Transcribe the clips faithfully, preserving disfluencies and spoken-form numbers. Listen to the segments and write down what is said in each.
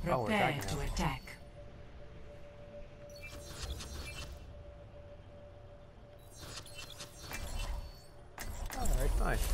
Oh, we're Prepare attacking to now. attack. Alright, nice.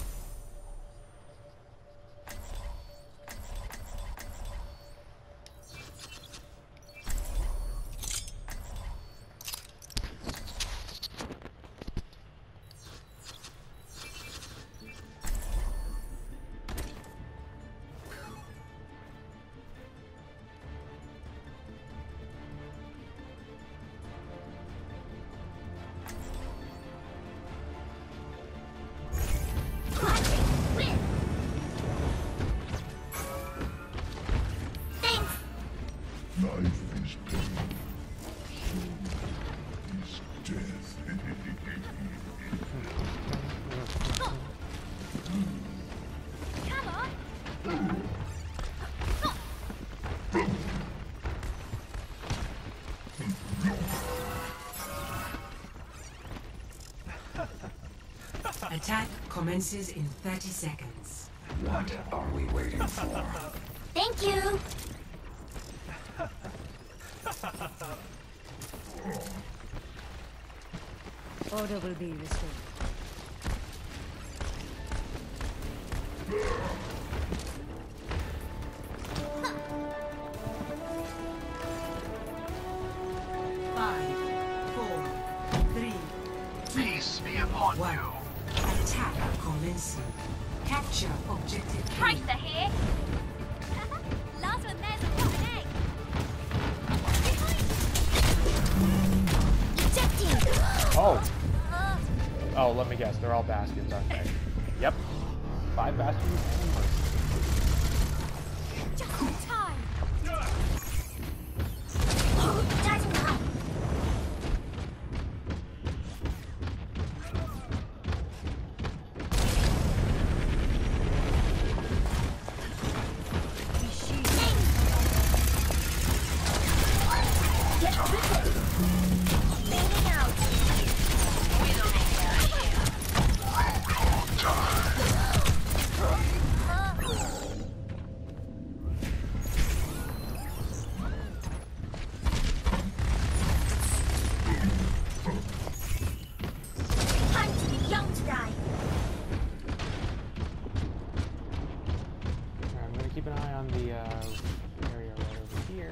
Attack commences in thirty seconds. What are we waiting for? Thank you. Order will be restored. Five, four, three, Peace be upon one. you. Attack commencing. Capture objective A. Tracer here. Last one there's a rotten egg. Ejecting. Oh! Oh, let me guess. They're all bastions, aren't they? Yep. Five bastions and mercy. Just in time. Dodging high. Get tripping. Bailing out. Time to be young to die. Alright, I'm gonna keep an eye on the uh, area right over here.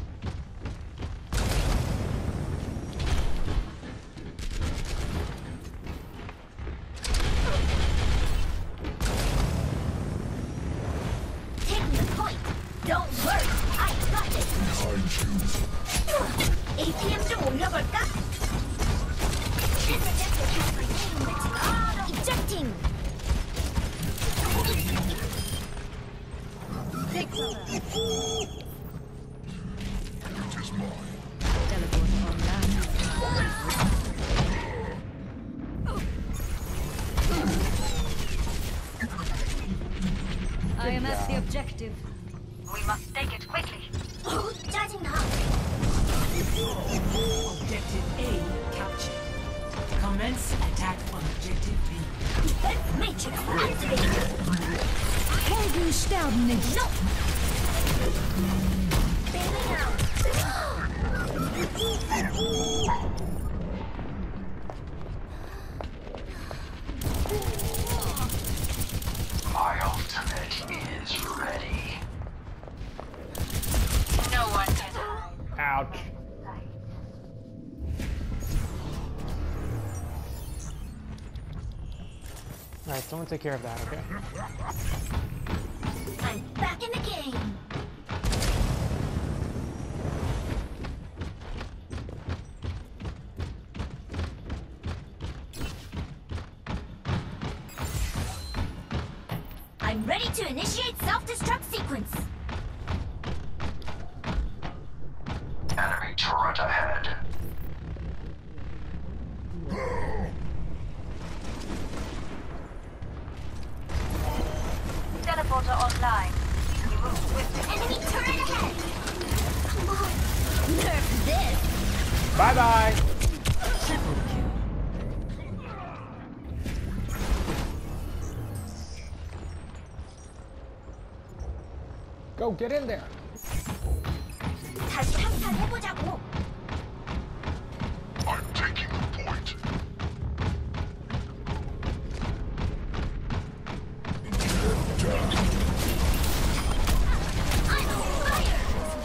Taking the point. Don't worry. I got this. 에이피엠 좀 올려볼까? Ejecting. Take cover. Teleport online. I am at the objective. We must take it quickly. 짜증나. Objective A captured. Commence attack on objective B. Defense matrix activated. Helden sterben nicht. No. Bailing out. My ultimate is ready. No one can. Ouch. Alright, someone take care of that, okay? I'm back in the game. I'm ready to initiate self-destruct sequence. Enemy turret ahead. Teleporter online. We move swiftly. Enemy turret ahead. Come on. Nerf this. Bye bye! Triple kill. Go, get in there! 다시 한판 해보자고. I'm taking the point. I'm on fire.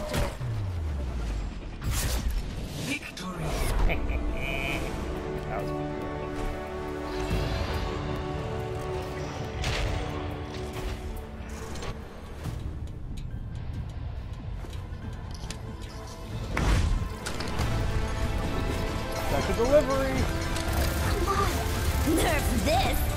Victory. That was That's a delivery. Come on, nerf this.